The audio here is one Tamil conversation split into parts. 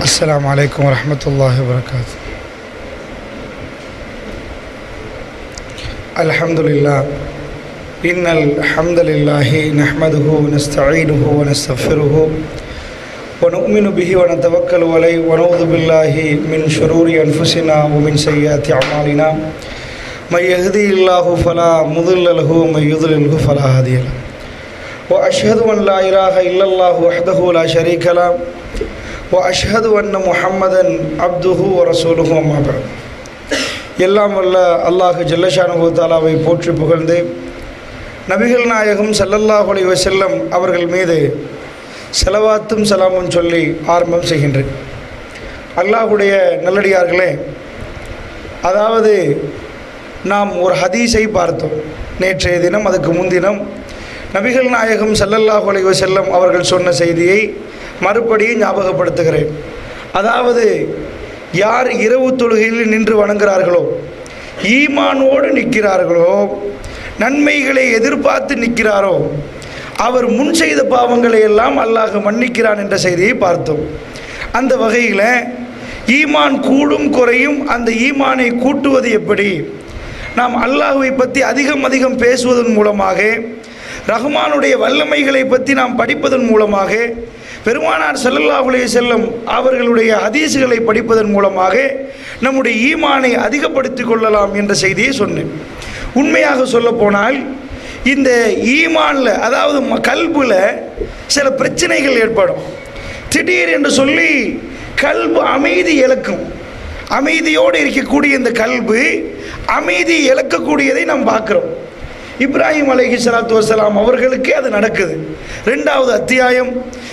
السلام عليكم ورحمة الله وبركاته. الحمد لله إن الحمد لله نحمده ونستعينه ونستغفره ونؤمن به ونتوكل عليه ونعوذ بالله من شرور أنفسنا ومن سيئات أعمالنا من يهدي الله فلا مضل له ومن يضلله فلا هادي له وأشهد أن لا إله إلا الله وحده لا شريك له وأشهد أن محمدا عبده ورسوله أما بعد. எல்லாம் வல்ல அல்லாஹ் ஜல்லஷானுஹு தஆலாவை போற்றி புகழ்ந்து நபிகள் நாயகம் ஸல்லல்லாஹு அலைஹி வஸல்லம் அவர்கள் மீது ஸலவாத்தும் சலாமும் சொல்லி ஆரம்பம் செய்கின்றேன். அல்லாஹ்வுடைய நல்லடியார்களே, அதாவது நாம் ஒரு ஹதீஸை பார்த்தோம் நேற்றைய தினம். அதுக்கு முன்தினம் நபிகள் நாயகம் ஸல்லல்லாஹு அலைஹி வஸல்லம் அவர்கள் சொன்ன செய்தியை மறுபடியும் ஞாபகப்படுத்துகிறேன். அதாவது யார் இரவு தொழுகையில் நின்று வணங்குகிறார்களோ, ஈமானோடு நிற்கிறார்களோ, நன்மைகளை எதிர்பார்த்து நிற்கிறாரோ, அவர் முன் செய்த பாவங்களை எல்லாம் அல்லாஹ் மன்னிக்கிறான் என்ற செய்தியை பார்த்தோம். அந்த வகையில் ஈமான் கூடும் குறையும். அந்த ஈமானை கூட்டுவது எப்படி? நாம் அல்லாஹ்வை பற்றி அதிகம் பேசுவதன் மூலமாக, ரஹ்மானுடைய வல்லமைகளை பற்றி நாம் படிப்பதன் மூலமாக, பெருமானார் ஸல்லல்லாஹு அலைஹி வஸல்லம் அவர்களுடைய ஹதீஸ்களை படிப்பதன் மூலமாக நம்முடைய ஈமானை அதிகப்படுத்திக் கொள்ளலாம் என்ற செய்தியை சொன்னேன். உண்மையாக சொல்லப்போனால் இந்த ஈமானில், அதாவது கல்புல சில பிரச்சனைகள் ஏற்படும். திடீர் என்று சொல்லி கல்பு அமைதி இழக்கும். அமைதியோடு இருக்கக்கூடிய இந்த கல்பு அமைதி இழக்கக்கூடியதை நாம் பார்க்குறோம். இப்ராஹிம் அலைஹிஸ்ஸலாத்து வஸ்ஸலாம் அவர்களுக்கு அது நடக்குது. 2வது அத்தியாயம்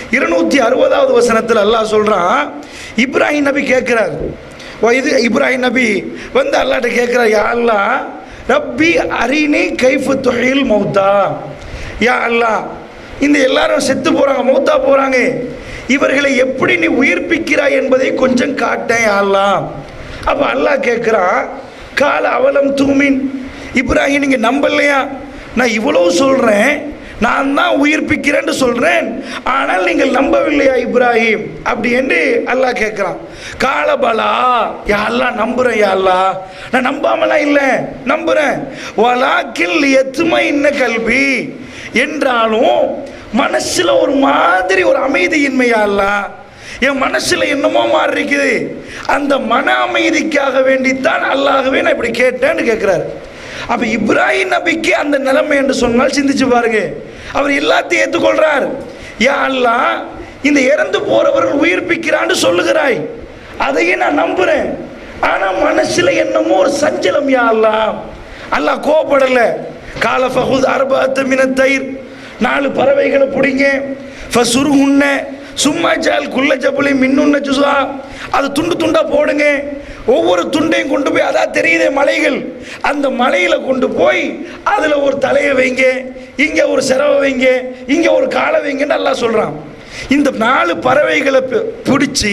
260வது வசனத்தில் அல்லாஹ் சொல்கிறான், இப்ராஹிம் நபி கேட்குறார். இது இப்ராஹிம் நபி வந்து அல்லாஹ்ட்ட கேட்குறார், யா அல்லாஹ் ரப்பி அரினி கைஃபு துஹில் மௌத்தா. யா அல்லாஹ், இந்த எல்லாரும் செத்து போகிறாங்க, மௌத்தா போகிறாங்க, இவர்களை எப்படி நீ உயிர்ப்பிக்கிறாய் என்பதை கொஞ்சம் காட்டேன் யா அல்லாஹ். அப்போ அல்லாஹ் கேட்குறான், கால அவலம் தூமின், இப்ராஹிம் நீங்கள் நம்பலையா? நான் இவ்வளவு சொல்கிறேன், நான் தான் உயிர்ப்பிக்கிறேன்னு சொல்கிறேன், ஆனால் நீங்கள் நம்பவில்லையா இப்ராஹிம் அப்படி என்று அல்லாஹ் கேட்குறான். காலபலா, யா அல்லாஹ் நம்புகிறேன், யா அல்லாஹ் நான் நம்பாமலாம் இல்லை, நம்புகிறேன். வலாக்கில் எத்துமை இன்ன கல்வி, என்றாலும் மனசில் ஒரு மாதிரி ஒரு அமைதியின்மையா அல்லாஹ், என் மனசில் என்னமோ மாறி இருக்குது, அந்த மன அமைதிக்காக வேண்டித்தான் அல்லாஹ்வே நான் இப்படி கேட்டேன்னு கேட்குறாரு. அப்போ இப்ராஹிம் நபிக்கு அந்த நிலைமை என்று சொன்னால் சிந்திச்சு பாருங்க. அவர் எல்லாத்தையும் ஏற்றுக்கொள்றார். யா அல்லாஹ், இந்த இறந்து போறவர்கள் உயிர்ப்பிக்கிறான்னு சொல்லுகிறாய், அதையும் நான் நம்புறேன், ஆனால் மனசில் என்னமோ ஒரு சஞ்சலம். யா அல்லாஹ், அல்லாஹ் கோபப்படலை. கால ஃபஹுத் அர்பஅத்த மினத் தைர், 4 பறவைகளை பிடிங்க, ஃபசுருஹுன்ன சும்மா ஜால் குல்ல ஜபலி மின்னுன்ன ஜுஸா, அது துண்டு துண்டா போடுங்க, ஒவ்வொரு துண்டையும் கொண்டு போய், அதான் தெரியுதே மலைகள், அந்த மலையில் கொண்டு போய் அதில் ஒரு தலையை வைங்க, இங்கே ஒரு சிரவை வைங்க, இங்கே ஒரு காலை வைங்கன்னு அல்லாஹ் சொல்கிறான். இந்த 4 பறவைகளை பிடிச்சி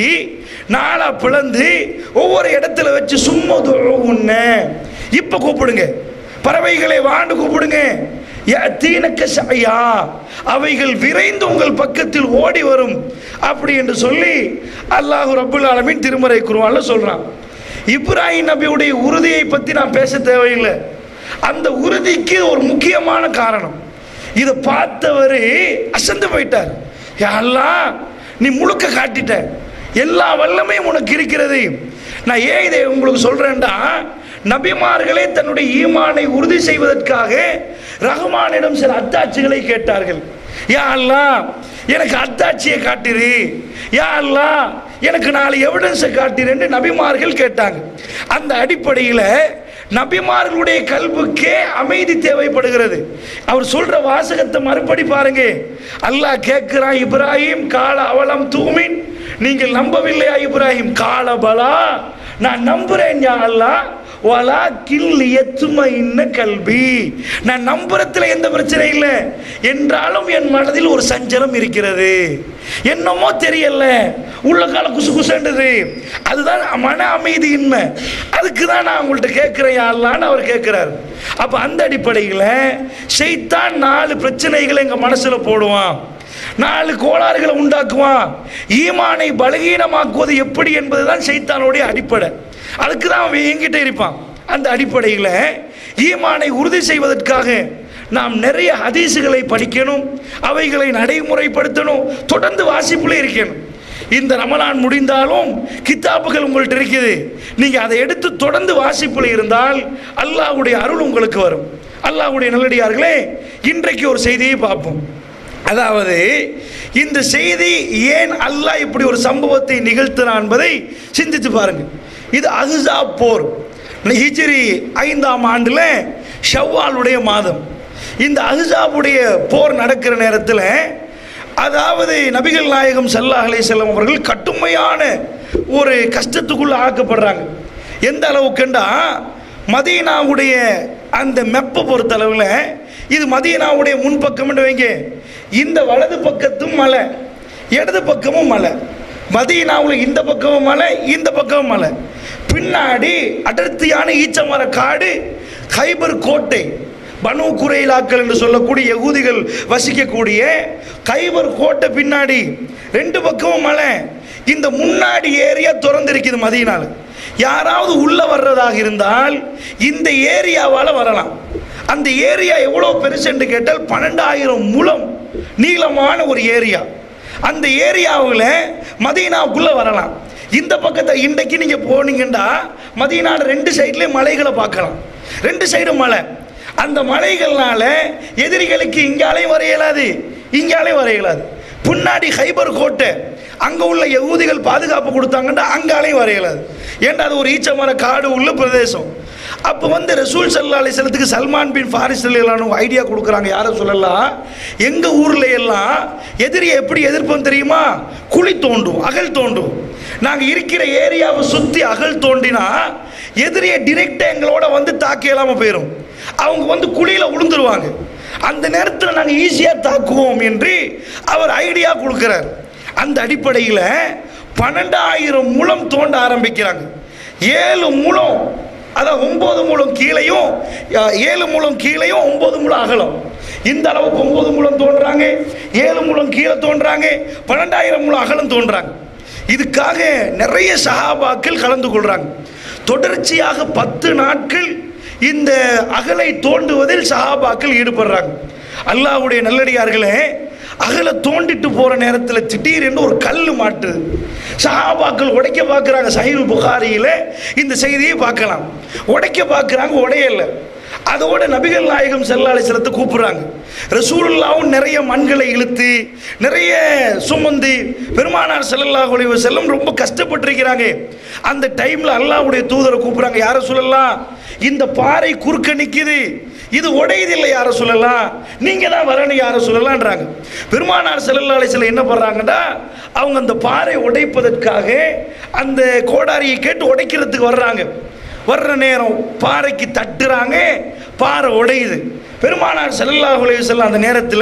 4 பிளந்து ஒவ்வொரு இடத்துல வச்சு சும்மா உன்ன இப்போ கூப்பிடுங்க, பறவைகளை வாண்டு கூப்பிடுங்க, தீனக்க சாயா, அவைகள் விரைந்து உங்கள் பக்கத்தில் ஓடி வரும் அப்படி என்று சொல்லி அல்லாஹ் ரப்புல் ஆலமீன் திருமறை குர்ஆன்ல சொல்றான். இப்ராஹிம் நபியுடைய உறுதியை பற்றி நான் பேச தேவையில்லை. அந்த உறுதிக்கு ஒரு முக்கியமான காரணம், இதை பார்த்தவர் அசந்து போயிட்டார். யா அல்லாஹ், நீ முழுக்க காட்டிட்ட, எல்லா வல்லமையும் உனக்கு இருக்கிறது. நான் ஏன் இதை உங்களுக்கு சொல்றேன்டா, நபிமார்களே தன்னுடைய ஈமானை உறுதி செய்வதற்காக ரஹ்மானிடம் சில அத்தாட்சிகளை கேட்டார்கள். யா அல்லாஹ், எனக்கு அத்தாட்சியை காட்டிரு, யா அல்லாஹ் எனக்கு 4 எவிடன்ஸை காட்டிருன்னு நபிமார்கள் கேட்டாங்க. அந்த அடிப்படையில் நபிமார்களுடைய கல்புக்கே அமைதி தேவைப்படுகிறது. அவர் சொல்ற வாசகத்தை மறுபடி பாருங்க. அல்லாஹ் கேட்கிறான், இப்ராஹிம் கால அவலம் தூமின், நீங்கள் நம்பவில்லையா இப்ராஹிம்? கால பலா, நான் நம்புறேன் யா அல்லாஹ், வலாக்கில் எத்துமைன்ன கல்வி, நான் நம்புறதுல எந்த பிரச்சனை இல்லை, என்றாலும் என் மனதில் ஒரு சஞ்சலம் இருக்கிறது, என்னமோ தெரியல, உள்ள கால குசு குசுன்றது, அதுதான் மன அமைதியின்மை. அதுக்கு தான் நான் உங்கள்கிட்ட கேட்கிறேன் யா அல்லாஹ்னு அவர் கேட்கிறார். அப்ப அந்த அடிப்படையில் ஷைத்தான் 4 பிரச்சனைகளை எங்க மனசுல போடுவான். 4 கோளாறுகளை உண்டாக்குவான். ஈமானை பலகீனமாக்குவது எப்படி என்பதுதான் சைத்தானுடைய அடிப்படை. அதுக்கு தான் அவன் எங்கிட்ட இருப்பான். அந்த அடிப்படையில் ஈமானை உறுதி செய்வதற்காக நாம் நிறைய ஹதீஸுகளை படிக்கணும், அவைகளை நடைமுறைப்படுத்தணும், தொடர்ந்து வாசிப்புல இருக்கணும். இந்த ரமலான் முடிந்தாலும் கித்தாப்புகள் உங்கள்கிட்ட இருக்குது, நீங்கள் அதை எடுத்து தொடர்ந்து வாசிப்புல இருந்தால் அல்லாஹ்வுடைய அருள் உங்களுக்கு வரும். அல்லாஹ்வுடைய நல்லடியார்களே, இன்றைக்கு ஒரு செய்தியை பார்ப்போம். அதாவது இந்த செய்தி ஏன் அல்லாஹ் இப்படி ஒரு சம்பவத்தை நிகழ்த்தினான் என்பதை சிந்தித்து பாருங்க. இது அஹ்ஸாப் போர், ஹிஜ்ரி 5ஆம் ஆண்டுல ஷவ்வாலுடைய மாதம். இந்த அஹ்ஸாபுடைய போர் நடக்கிற நேரத்தில், அதாவது நபிகள் நாயகம் ஸல்லல்லாஹு அலைஹி வஸல்லம் அவர்கள் கடுமையான ஒரு கஷ்டத்துக்குள்ள ஆக்கப்படுறாங்க. எந்த அளவுக்குண்டா, மதீனாவுடைய அந்த மெப்பை பொறுத்தளவில் இது மதீனாவுடைய முன்பக்கம் வைங்க, இந்த வலது பக்கத்தும் மலை, இடது பக்கமும் மலை. மதீனாவில் இந்த பக்கமும் மலை, இந்த பக்கமும் மலை. பின்னாடி அடர்த்தியான ஈச்சமர காடு, கைபர் கோட்டை, பனு குறைலாக்கள் என்று சொல்லக்கூடிய யகூதிகள் வசிக்கக்கூடிய கைபர் கோட்டை பின்னாடி 2 பக்கமும் மலை. இந்த முன்னாடி ஏரியா திறந்திருக்குது மதீனால. யாராவது உள்ள வர்றதாக இருந்தால் இந்த ஏரியாவால் வரலாம். அந்த ஏரியா எவ்வளோ பெருசு என்று கேட்டால் 12,000 முழம் நீளமான ஒரு ஏரியா. அந்த ஏரியாவில் மதீனாவுக்குள்ளே வரலாம். இந்த பக்கத்தை இன்றைக்கு நீங்கள் போனீங்கன்னா மதீனாவில் 2 சைட்லேயும் மலைகளை பார்க்கலாம். 2 சைடும் மலை. அந்த மலைகள்னால எதிரிகளுக்கு இங்காலையும் வர இயலாது, இங்காலையும் வர இயலாது. பின்னாடி ஹைபர் கோட்டை, அங்கே உள்ள யகூதிகள் பாதுகாப்பு கொடுத்தாங்கன்னா அங்காலையும் வர இயலாது. ஏன்னா அது ஒரு ஈச்சமர காடு உள்ள பிரதேசம். அப்போ ரசூல் ஸல்லல்லாஹு அலைஹி வஸல்லத்துக்கு சல்மான் பின் ஃபாரிஸ் ரலியல்லாஹு ஐடியா கொடுக்குறாங்க. யாரை சொல்லலாம், எங்கள் ஊரில் எல்லாம் எதிரியை எப்படி எதிர்ப்போம் தெரியுமா? குழி தோண்டும், அகல் தோண்டும். நாங்கள் இருக்கிற ஏரியாவை சுற்றி அகல் தோண்டினா எதிரியை டிரெக்டாக எங்களோட தாக்க இல்லாமல் போயிடும். அவங்க குழியில் விழுந்துருவாங்க. அந்த நேரத்தில் நாங்கள் ஈஸியாக தாக்குவோம் என்று அவர் ஐடியா கொடுக்குறார். அந்த அடிப்படையில் 12,000 முழம் தோண்ட ஆரம்பிக்கிறாங்க. 7 முழம், அதான் 9 முழம் கீழையும் 7 முழம் கீழையும் 9 முழம் அகலம். இந்த அளவுக்கு 9 முழம் தோன்றாங்க, 7 முழம் கீழே தோன்றாங்க, 12,000 முழம் அகலம் தோன்றாங்க. இதுக்காக நிறைய சஹாபாக்கள் கலந்து கொள்றாங்க. தொடர்ச்சியாக 10 நாட்கள் இந்த அகலை தோண்டுவதில் சஹாபாக்கள் ஈடுபடுறாங்க. அல்லாஹ்வுடைய நல்லடியார்களே, அகலை தோண்டிட்டு போற நேரத்தில் திடீரென்று ஒரு கல் மாட்டுது. சஹாபாக்கள் உடைக்க பார்க்குறாங்க. சஹீஹுல் புகாரியில் இந்த செய்தியை பார்க்கலாம். உடைக்க பார்க்குறாங்க, உடையல. அதோட நபிகள் நாயகம் ஸல்லல்லாஹு அலைஹி வஸல்லத்தை கூப்பிடுறாங்க. ரசூலுல்லாஹ்வும் நிறைய மண்களை இழுத்து நிறைய சுமந்து பெருமானார் ஸல்லல்லாஹு அலைஹி வஸல்லம் ரொம்ப கஷ்டப்பட்டிருக்கிறாங்க. அந்த டைம்ல அல்லாஹ்வுடைய தூதரை கூப்பிடுறாங்க. யார சொல்லலாம், இந்த பாறை குறுக்க நிற்குது, இது உடையதில்லை யார சொல்லலாம், நீங்க தான் வரணும் யார சொல்லலான்றாங்க. பெருமானார் ஸல்லல்லாஹு அலைஹி வஸல்லம் என்ன பண்றாங்கன்னா, அவங்க அந்த பாறை உடைப்பதற்காக அந்த கோடாரியை கேட்டு உடைக்கிறதுக்கு வர்றாங்க. வர்ற நேரம் பாறைக்கு தட்டுறாங்க, பாறை உடையுது. பெருமானார் ஸல்லல்லாஹு அலைஹி வஸல்லம் அந்த நேரத்தில்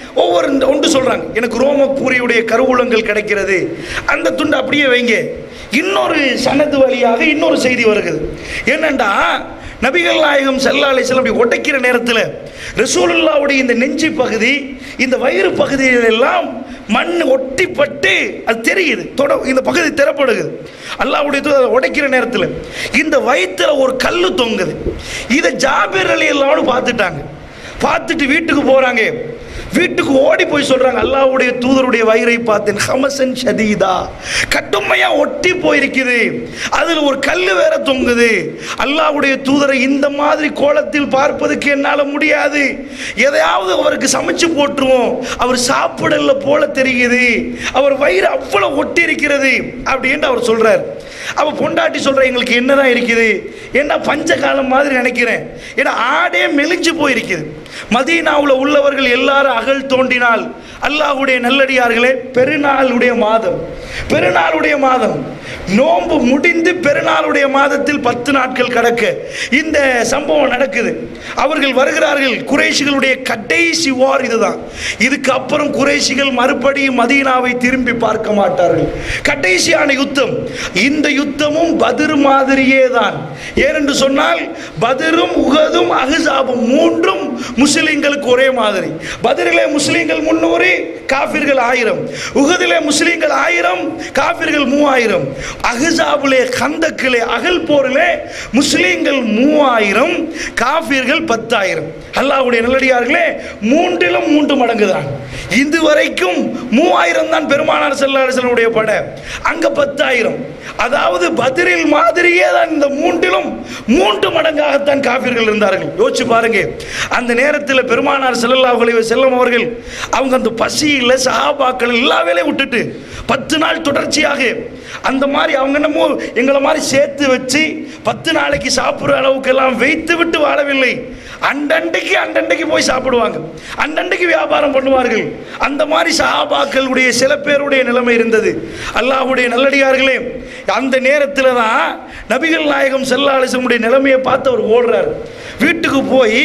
ஒன்று சொல்றாங்க, எனக்கு ரோமபூரியுடைய கருவூலங்கள் கிடைக்கிறது, அந்த துண்டு அப்படியே வைங்க. இன்னொரு சனது வழியாக இன்னொரு செய்தி வருகிறது. என்னண்டா, நபிகள் நாயகம் ஸல்லல்லாஹு அலைஹி வஸல்லம் அப்படி உடைக்கிற நேரத்தில் ரசூலுல்லாஹ்வுடைய இந்த நெஞ்சு பகுதி, இந்த வயிறு பகுதியில் எல்லாம் மண் ஒட்டிப்பட்டு அது தெரியுது, இந்த பகுதி திறப்படுகிறது. அல்லாஹ்வுடைய உடைக்கிற நேரத்தில் இந்த வயிற்றில் ஒரு கல்லு தொங்குது. இதை ஜாபிர் ரலியல்லாஹு பார்த்துட்டாங்க. பார்த்துட்டு வீட்டுக்கு போறாங்க. வீட்டுக்கு ஓடி போய் சொல்றாங்க, அல்லாஹ்வுடைய தூதருடைய வயிறை பார்த்தேன், ஹமசன் ஷதீதா, கடுமையா ஒட்டி போயிருக்குது, அதில் ஒரு கல்லு வேற தொங்குது. அல்லாஹ்வுடைய தூதரை இந்த மாதிரி கோலத்தில் பார்ப்பதுக்கு என்னால் முடியாது, எதையாவது அவருக்கு சமைச்சு போட்டுருவோம், அவர் சாப்பிடல போல தெரியுது, அவர் வயிறு அவ்வளவு ஒட்டி இருக்கிறது அப்படின்னு அவர் சொல்றார். அப்ப பொண்டாட்டி சொல்ற, எங்களுக்கு என்னதான் இருக்குது, என்ன பஞ்சகாலம் மாதிரி நினைக்கிறேன், ஏன்னா ஆடே மெலிஞ்சு போயிருக்குது. மதீனாவில் உள்ளவர்கள் எல்லாரும் அகல் தோண்டினால், அல்லாஹ்வுடைய நல்லடியார்களே, பெருநாளுடைய மாதம், பெருநாளுடைய மாதம், நோன்பு முடிந்து பெருநாளுடைய மாதத்தில் 10 நாட்கள் கடக்க இந்த சம்பவம் நடக்குது. அவர்கள் வருகிறார்கள். குறைஷிகளுடைய கடைசி வார் இதுதான். இதுக்கு அப்புறம் குறைஷிகள் மறுபடியும் மதீனாவை திரும்பி பார்க்க மாட்டார்கள். கடைசியான யுத்தம். இந்த யுத்தமும் பத்ர் மாதிரியே தான். ஏனென்று சொன்னால் பத்ரும் உஹதும் அஹ்ஸாபும் மூன்றும் முஸ்லிம்களுக்கு ஒரே மாதிரி. பத்ரிலே முஸ்லிம்கள் 300, காஃபிர்கள் 1000. உஹதிலே முஸ்லிம்கள் 1000, காஃபிர்கள் 3000. அஹ்ஸாபிலே கந்தக்கிலே அகல் போரிலே முஸ்லிம்கள் 3000, காஃபிர்கள் 10,000. அல்லாஹ்வுடைய நல்லடியார்களே, மூன்றிலும் 3 மடங்கு தான். இதுவரைக்கும் 3000 தான் பெருமானார் ஸல்லல்லாஹு அலைஹி வஸல்லம் உடைய படை, அங்க 10,000. அதாவது பத்ரில் மாதிரியே தான் இந்த மூன்றிலும் 3 மடங்காகத்தான் காஃபிர்கள் இருந்தார்கள். யோசிச்சு பாருங்க. அந்த நேரத்தில் பெருமானார் ஸல்லல்லாஹு அலைஹி வஸல்லம் அவர்கள் அவங்க அந்த பசியில் சஹாபாக்கள் எல்லா வேலையும் விட்டுட்டு 10 நாள் தொடர்ச்சியாக அந்த மாதிரி அவங்க என்னமோ எங்களை மாதிரி சேர்த்து வச்சு 10 நாளைக்கு சாப்பிட்ற அளவுக்கு எல்லாம் வைத்து விட்டு வாழவில்லை. அண்டண்டைக்கு போய் சாப்பிடுவாங்க, அண்டண்டைக்கு வியாபாரம் பண்ணுவார்கள். அந்த மாதிரி சஹாபாக்களுடைய சில பேருடைய நிலைமை இருந்தது. அல்லாஹ்வுடைய நல்லடியார்களே, அந்த நேரத்தில் தான் நபிகள் நாயகம் ஸல்லல்லாஹு அலைஹி வஸல்லம் நிலைமையை பார்த்து அவர் ஓடுறார். வீட்டுக்கு போய்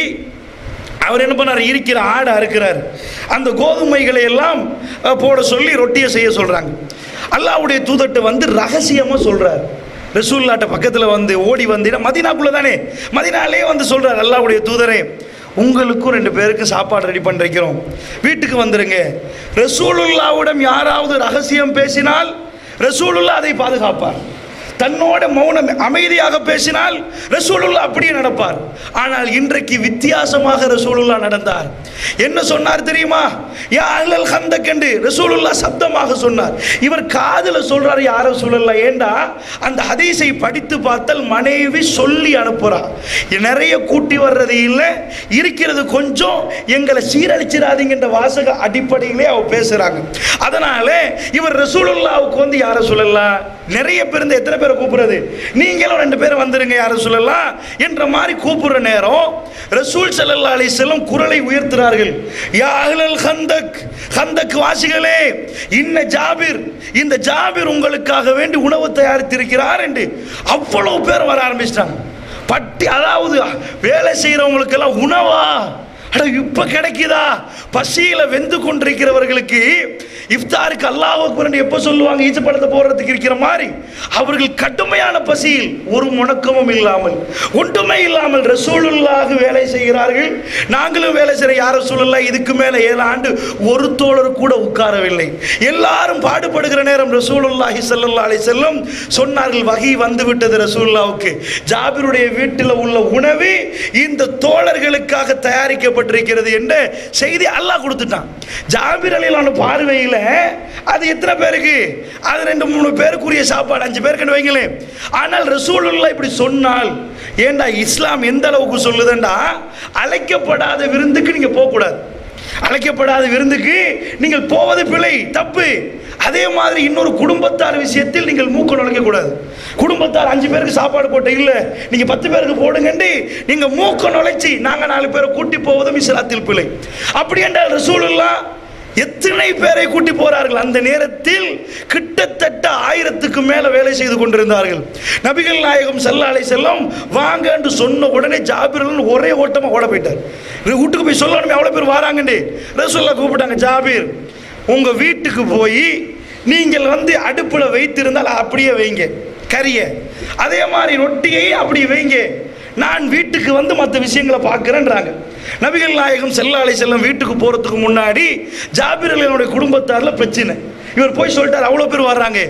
அவர் என்ன பண்ணார், இருக்கிற ஆடை அறுக்கிறார். அந்த கோதுமைகளை எல்லாம் போட சொல்லி ரொட்டியை செய்ய சொல்கிறாங்க. அல்லாஹ்வுடைய தூதர்ட்ட வந்து ரகசியமாக சொல்கிறார். ரசூலுல்லாஹ்ட்ட பக்கத்தில் வந்து ஓடி வந்து, மதீனாக்குள்ளே தானே, மதீனாலே வந்து சொல்கிறார், அல்லாஹ்வுடைய தூதரே, உங்களுக்கும் 2 பேருக்கு சாப்பாடு ரெடி பண்ணிருக்கிறோம், வீட்டுக்கு வந்துடுங்க. ரசூலுல்லாஹ்விடம் யாராவது ரகசியம் பேசினால் ரசூலுல்லாஹ் அதை பாதுகாப்பார். தன்னோட மௌனம் அமைதியாக பேசினால் ரசூலுல்லாஹ் அப்படியே நடப்பார். ஆனால் இன்றைக்கு வித்தியாசமாக ரசூலுல்லாஹ் நடந்தார். என்ன சொன்னார் தெரியுமா? யா அஹ்லல் கந்தக் என்று ரசூலுல்லாஹ் சப்தமாக சொன்னார். இவர் காதுல சொல்றாரு, யா ரசூலுல்லாஹ். ஏண்டா அந்த ஹதீஸை படித்து பார்த்தால் மனைவி சொல்லி அனுப்புறா, நிறைய கூட்டி வர்றது இல்லை, இருக்கிறது கொஞ்சம், எங்களை சீரழிச்சிடாதீங்கன்ற வாசக அடிப்படையிலே அவ பேசுறாங்க. அதனால இவர் ரசூலுல்லாஹ்வுக்கு வந்து யா ரசூலுல்லாஹ், நிறைய பேர் இந்த எத்தனை பேரை கூப்பிடுறது, நீங்களும் 2 பேர் வந்துருங்க யா ரசூலுல்லாஹ் என்ற மாதிரி கூப்பிடுற நேரம் ரசூல் ஸல்லல்லாஹு அலைஹி வஸல்லம் குரலை உயர்த்துறார்கள். யா அஹ்லல் கந்தக், கந்தக் வாசிகளே, இந்த ஜாபிர் உங்களுக்காக வேண்டி உணவு தயாரித்திருக்கிறார் என்று அவ்வளவு பேர் வர ஆரம்பிச்சிட்டாங்க. அதாவது வேலை செய்யறவங்களுக்கெல்லாம் உணவா, இப்ப கிடைக்குதா? பசியில வெந்து கொண்டிருக்கிறவர்களுக்கு இஃப்தாருக்கு அல்லாஹ் அக்பர் எப்ப சொல்லுவாங்க, ஈச்ச பழத்தை போடுறதுக்கு இருக்கிற மாதிரி அவர்கள் கடுமையான பசியில் ஒரு முணக்கமும் இல்லாமல் ஒன்றுமே இல்லாமல் ரசூலுல்லாஹ் வேலை செய்கிறார்கள். நாங்களும் வேலை செய்கிற யார் ரசூலுல்லாஹ், இதுக்கு மேலே 7 ஆண்டு ஒரு தோழர் கூட உட்காரவில்லை. எல்லாரும் பாடுபடுகிற நேரம் ரசூலுல்லாஹி ஸல்லல்லாஹு அலைஹி வஸல்லம் சொன்னார்கள், வஹி வந்து விட்டது ரசூலுல்லாஹ்வுக்கு, ஜாபிருடைய வீட்டில் உள்ள உணவு இந்த தோழர்களுக்காக தயாரிக்கப்பட்டிருக்கிறது என்ற செய்தி அல்லாஹ் கொடுத்துட்டான். ஜாபிர் ரலியல்லாஹு பார்வையில் அது எத்தனை பேருக்கு, அது 2-3 பேருக்குரிய சாப்பாடு, 5 பேருக்கு வைங்களேன். ஆனால் ரசூலுல்லாஹ் இப்படி சொன்னால், ஏண்டா இஸ்லாம் எந்த அளவுக்கு சொல்லுதுண்டா, அழைக்கப்படாத விருந்துக்கு நீங்க போக கூடாது, அழைக்கப்படாத விருந்துக்கு நீங்கள் போவது பிழை, தப்பு. அதே மாதிரி இன்னொரு குடும்பத்தார் விஷயத்தில் நீங்கள் மூக்க நுழைக்க கூடாது. குடும்பத்தார் 5 பேருக்கு சாப்பாடு போட்ட இல்ல, நீங்க 10 பேருக்கு போடுங்கன்னு நீங்க மூக்க நுழைச்சி நாங்க 4 பேரை கூட்டி போவதும் இஸ்லாத்தில் பிழை. அப்படி என்றால் ரசூலுல்லாஹ் எத்தனை பேரை கூட்டி போறார்கள். அந்த நேரத்தில் கிட்டத்தட்ட 1000க்கு மேல வேலை செய்து கொண்டிருந்தார்கள். நபிகள் நாயகம் ஸல்லல்லாஹு அலைஹி வஸல்லம் வாங்க என்று சொன்ன உடனே ஜாபிர் ஒரே ஓட்டமா ஓட போயிட்டார். வீட்டுக்கு போய் சொல்லணுமே, அவ்வளவு பேர் வராங்கன்னு ரசூலுல்லாஹ் கூப்பிட்டாங்க, ஜாபிர் உங்க வீட்டுக்கு போய் நீங்கள் வந்து அடுப்புல வைத்திருந்தால் அப்படியே வைங்க கறிய, அதே மாதிரி ரொட்டியை அப்படி வைங்க, நான் வீட்டுக்கு வந்து மற்ற விஷயங்களை பார்க்கிறேன்றாங்க. நபிகள் நாயகம் ஸல்லல்லாஹு அலைஹி வஸல்லம் வீட்டுக்கு போறதுக்கு முன்னாடி ஜாபிர் ரலியல்லாஹு குடும்பத்தார்ல பிரச்சனை. இவர் போய் சொல்லிட்டார், அவ்வளோ பேர் வர்றாங்க,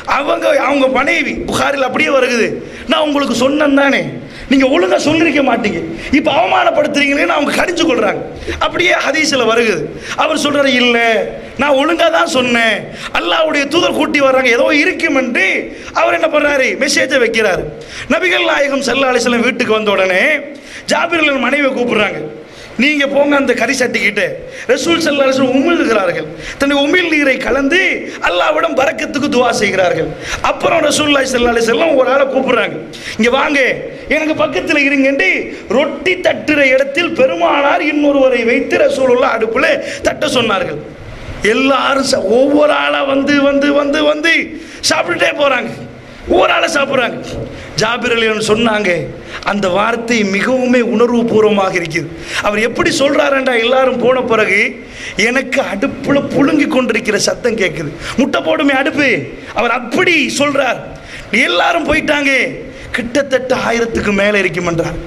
அவங்க மனைவி புகாரில் அப்படியே வருகுது, நான் உங்களுக்கு சொன்னேன் தானே, நீங்கள் ஒழுங்காக சொல்லியிருக்க மாட்டீங்க, இப்போ அவமானப்படுத்துறீங்களேன்னு அவங்க கடிச்சு கொள்றாங்க. அப்படியே ஹதீஸில் வருகுது. அவர் சொல்றாரு, இல்லை நான் ஒழுங்காக தான் சொன்னேன், அல்லாஹ்வுடைய தூதர் கூட்டி வர்றாங்க, ஏதோ இருக்கும் என்று அவர் என்ன பண்ணுறாரு, மெசேஜை வைக்கிறாரு. நபிகள் நாயகம் ஸல்லல்லாஹு அலைஹி வஸல்லம் வீட்டுக்கு வந்த உடனே ஜாபிர் மனைவியை கூப்பிடுறாங்க, நீங்க போங்க அந்த கறி சட்டிக்கிட்ட. ரசூல் ஸல்லல்லாஹு அலைஹி வஸல்லம் உமிழ்கிறார்கள், தன்னுடைய உமிழ் நீரை கலந்து அல்லாஹ்விடம் பரக்கத்துக்கு துஆ செய்கிறார்கள். அப்புறம் ரசூலுல்லாஹி ஸல்லல்லாஹு அலைஹி வஸல்லம் ஒரு ஆளை கூப்பிடுறாங்க, இங்க வாங்க எனக்கு பக்கத்தில் இருங்கன்னு ரொட்டி தட்டுற இடத்தில் பெருமானார் இன்னொருவரை வைத்து ரசூலுல்லாஹ் அடுப்புல தட்ட சொன்னார்கள். எல்லாரும் ஒவ்வொரு ஆளா வந்து வந்து வந்து வந்து சாப்பிட்டுட்டே போறாங்க. ஒவ்வொரு ஆளை சாப்பிட்றாங்க. ஜாபிர் ரலியல்லாஹு சொன்னாங்க, அந்த வார்த்தை மிகவும் உணர்வு பூர்வமாக இருக்குது. அவர் எப்படி சொல்றாருண்டா, எல்லாரும் போன பிறகு எனக்கு அடுப்புல புழுங்கி கொண்டிருக்கிற சத்தம் கேட்குது. முட்டை போடுமே அடுப்பு, அவர் அப்படி சொல்றார். எல்லாரும் போயிட்டாங்க. கிட்டத்தட்ட 1000க்கு மேலே இருக்குமென்றார்.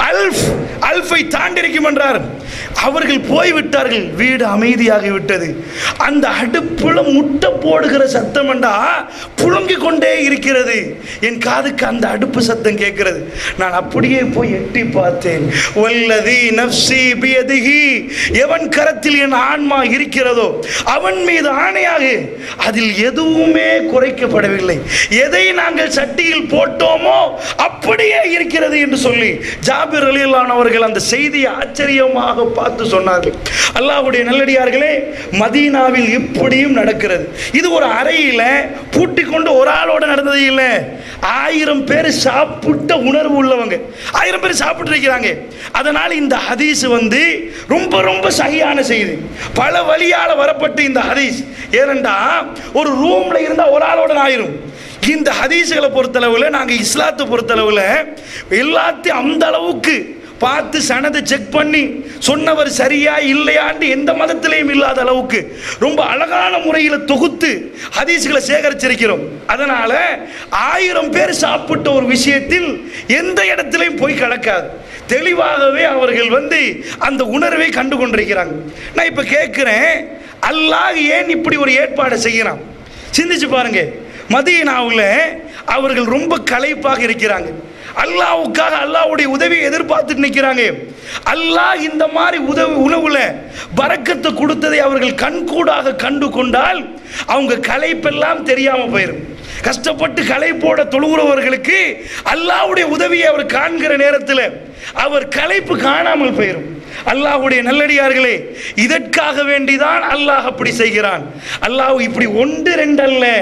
அல்ஃபை தாண்டி இருக்குமென்றார். அவர்கள் போய்விட்டார்கள். வீடு அமைதியாகி விட்டது. அந்த அடுப்புல முட்டை போடுகிற சத்தம் என்றா புழுங்கி கொண்டே இருக்கிறது. என் காதுக்கு அந்த அடுப்பு சத்தம் கேட்கிறது. நான் அப்படியே போய் எட்டி பார்த்தேன். வல்லதி நஃப்ஸி பியதிஹி, எவன் கரத்தில் என் ஆன்மா இருக்கிறதோ அவன் மீது ஆணையாக அதில் எதுவுமே குறைக்கப்படவில்லை. எதை நாங்கள் சட்டியில் போட்டோமோ அப்படியே இருக்கிறது என்று சொல்லி ஜாபிர் ரலியல்லாஹு அவர்கள் அந்த செய்தியை ஆச்சரியமாக பார்த்து சொன்னார்கள். அல்லாஹ்வுடைய நல்லடியார்களே, மதீனாவில் இப்படியும் நடக்கிறது. இது ஒரு அறையில பூட்டி கொண்டு ஒரு ஆளோட நடந்தது இல்லை. 1000 பேர் சாப்பிட்ட உணர்வு உள்ளவங்க, 1000 பேர் சாப்பிட்டு இருக்கிறாங்க. அதனால இந்த ஹதீஸ் ரொம்ப ரொம்ப சஹீஹான செய்தி. பல வழியால வரப்பட்ட இந்த ஹதீஸ். ஏனென்றா ஒரு ரூம்ல இருந்தா ஒரு ஆளோட ஆயிரும். இந்த ஹதீஸ்களை பொறுத்தளவில், நாங்கள் இஸ்லாத்தை பொறுத்தளவில் எல்லாத்தையும் அந்த அளவுக்கு பார்த்து சனதை செக் பண்ணி சொன்னவர் சரியா இல்லையான்னு எந்த மதத்திலையும் இல்லாத அளவுக்கு ரொம்ப அழகான முறையில் தொகுத்து ஹதீஸ்களை சேகரிச்சிருக்கிறோம். அதனால 1000 பேர் சாப்பிட்ட ஒரு விஷயத்தில் எந்த இடத்திலையும் போய் கிடக்காது. தெளிவாகவே அவர்கள் அந்த உணர்வை கண்டு கொண்டிருக்கிறாங்க. நான் இப்போ கேட்குறேன், அல்லாஹ் ஏன் இப்படி ஒரு ஏற்பாடை செய்யறான்? சிந்திச்சு பாருங்க. மதீனாவில் அவர்கள் ரொம்ப களைப்பாக இருக்கிறாங்க. அல்லாஹ்வுக்காக அல்லாஹ்வுடைய உதவியை எதிர்பார்த்துட்டு நிற்கிறாங்க. அல்லாஹ் இந்த மாதிரி உணவுல பரக்கத்தை கொடுத்ததை அவர்கள் கண்கூடாக கண்டு கொண்டால் அவங்க களைப்பெல்லாம் தெரியாம போயிடும். கஷ்டப்பட்டு களைப்போட தொழுகிறவர்களுக்கு அல்லாஹ்வுடைய உதவியை அவர் காண்கிற நேரத்தில் அவர் களைப்பு காணாமல் போயிடும். அல்லாஹ்வுடைய நல்லடியார்களே, இதற்காக வேண்டிதான் அல்லாஹ் அப்படி செய்கிறான். அல்லாஹ் இப்படி ஒன்று ரெண்டு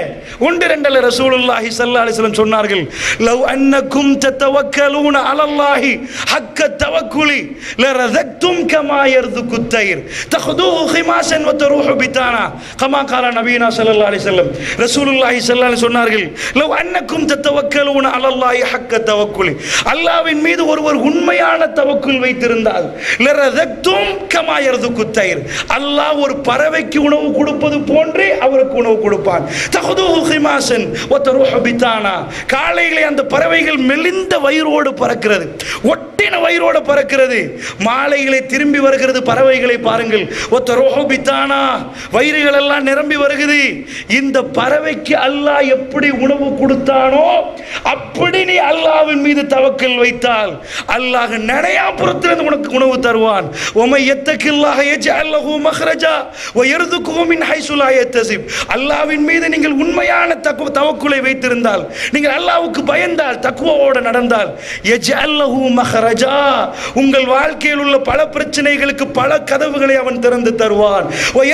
அல்ல ரசூலுல்லாஹி ஸல்லல்லாஹு அலைஹி வஸல்லம் சொன்னார்கள், லவ் அன்னக்கும் தத்தவக்கலூன அலல்லாஹி ஹக்க தவக்குலி லரஸக்தும் கமா யர்துகு தைர் தஹதுஹு ஹிமாஸன் வ தரூஹு பிதானா கமா கால நபினா ஸல்லல்லாஹு அலைஹி வஸல்லம். ரசூலுல்லாஹி ஸல்லல்லாஹு அலைஹி சொன்னார்கள், லவ் அன்னக்கும் தத்தவக்கலூன அலல்லாஹி ஹக்க தவக்குலி, அல்லாஹ்வின் மீது ஒருவர் உண்மையான தவக்குல் வைத்திருந்தால் அல்லாஹ் ஒரு பறவைக்கு உணவு கொடுப்பது போன்றே அவருக்கு உணவு கொடுப்பான். காலையிலே அந்த பறவைகள் மெலிந்த வயிறோடு பறக்கிறது, ஒட்டின வயிறோடு பறக்கிறது. மாலைகளை திரும்பி வருகிறது பறவைகளை பாருங்கள், வயிறுகள் எல்லாம் நிரம்பி வருகிறது. இந்த பறவைக்கு அல்லாஹ் எப்படி உணவு கொடுத்தானோ அப்படி நீ அல்லாஹ்வின் மீது தவக்கல் வைத்தால் அல்லாஹ் நடையாபுரத்திலிருந்து உனக்கு உணவு தருவான். அல்லாஹ்வின் மீது நீங்கள் உண்மையான தவக்குலை வைத்திருந்தால், நீங்கள் அல்லாஹ்வுக்கு பயந்தால், தக்வாவோடு நடந்தால், உங்கள் வாழ்க்கையில் உள்ள பல பிரச்சனைகளுக்கு பல கதவுகளை அவன் திறந்து தருவான்.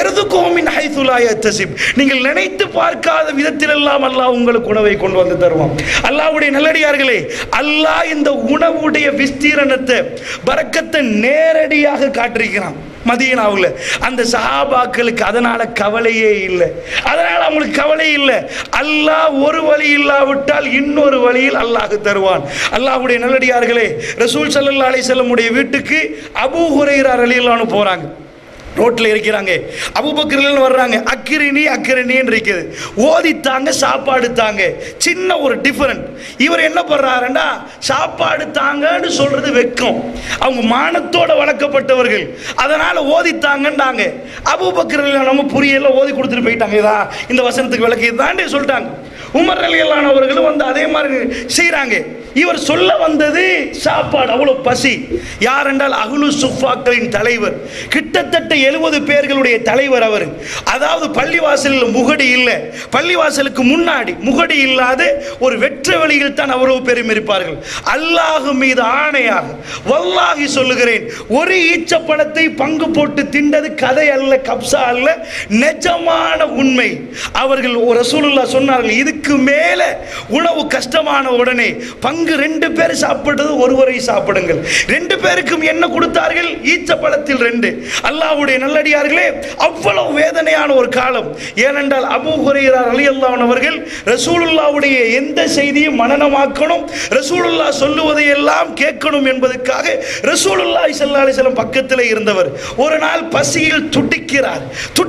நீங்கள் நினைத்து பார்க்காத விதத்தில் எல்லாம் அல்லாஹ் உங்களுக்கு உணவை கொண்டு வந்து தருவான். அல்லாஹ்வுடைய நல்லடியார்களே, அல்லாஹ் இந்த உணவுடைய விஸ்தீரணத்தை பரக்கத்தை நேரடியாக காட்டிருக்கிறான். மதீனாவில் அந்த சஹாபாக்களுக்கு அதனால கவலையே இல்லை. அதனால அவங்களுக்கு கவலை இல்லை. அல்லாஹ் ஒரு வழி இல்லாவிட்டால் இன்னொரு வழியில் அல்லாஹ் தருவான். அல்லாஹ்வுடைய நல்லடியார்களே, ரசூல் ஸல்லல்லாஹு அலைஹி வஸல்லம் உடைய வீட்டுக்கு அபூ ஹுரைரா ரலியல்லாஹு அன்ஹு போறாங்க. ரோட்டில் இருக்கிறாங்க. அபூபக்கர் வர்றாங்க. அக்கிரணின்னு இருக்குது. ஓதித்தாங்க, சாப்பாடு தாங்க. சின்ன ஒரு டிஃபரெண்ட். இவர் என்ன பண்றாருண்டா, சாப்பாடு தாங்கன்னு சொல்றது வெக்கம். அவங்க மானத்தோட வளர்க்கப்பட்டவர்கள், அதனால ஓதித்தாங்கன்றாங்க. அபூபக்கர் நம்ம புரியல, ஓதி கொடுத்துட்டு போயிட்டாங்க. இதான் இந்த வசனத்துக்கு விளக்கு தாண்டி சொல்லிட்டாங்க. உமர் ரலியல்லாஹு அவர்களும் அதே மாதிரி செய்கிறாங்க. இவர் சொல்ல வந்தது சாப்பாடு. அவ்வளோ பசி. யார் என்றால் அஹ்லு சுஃபாக்களின் தலைவர், கிட்டத்தட்ட 70 பேர்களுடைய தலைவர் அவர். அதாவது பள்ளிவாசலில் முகடி இல்லை, பள்ளிவாசலுக்கு முன்னாடி முகடி இல்லாத ஒரு வெற்ற வழியில் தான் அவ்வளவு பேரும் இருப்பார்கள். அல்லாஹ் மீது ஆணையாக வல்லாஹி சொல்லுகிறேன், ஒரு ஈச்சப்பழத்தை பங்கு போட்டு திண்டது கதை அல்ல, கப்சா அல்ல, நிஜமான உண்மை. அவர்கள் ரசூலுல்லாஹ் சொன்னார்கள், இதுக்கு மேல உணவு கஷ்டமான உடனே பங்கு பங்கு 2 பேர் சாப்பிட்டது ஒருவரை சாப்பிடுங்கள். 2 பேருக்கும் என்ன கொடுத்தார்கள்? ஈச்சப்பழத்தில் 2. அல்லாஹ்வுடைய நல்லடியார்களே, அவ்வளவு வேதனையான ஒரு காலம். ஏனென்றால் அபூ ஹுரைரா ரலியல்லாஹு அன்ஹு அவர்கள் ரசூலுல்லாஹ்வுடைய எந்த செய்தியும் மனனமாக்கணும், ரசூலுல்லாஹ் சொல்லுவதை எல்லாம் கேட்கணும் என்பதற்காக ரசூலுல்லாஹி ஸல்லல்லாஹு அலைஹி வஸல்லம் பக்கத்திலே இருந்தவர். ஒரு நாள் பசியில் துடிக்கிறார்.